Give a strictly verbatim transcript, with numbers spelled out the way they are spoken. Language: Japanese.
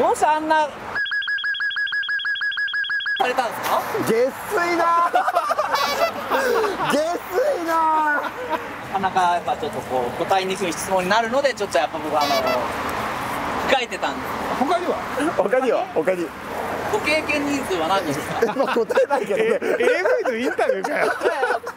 どうしてあんなされたんですか？ げっすいなーげっすいなー。 なかなかやっぱちょっとこう答えにくい質問になるのでちょっとやっぱ僕はあの控えてたんです。 他には他には他にご経験人数は何人ですか？ まあ答えないけどね。 エーブイ のインタビューかよ。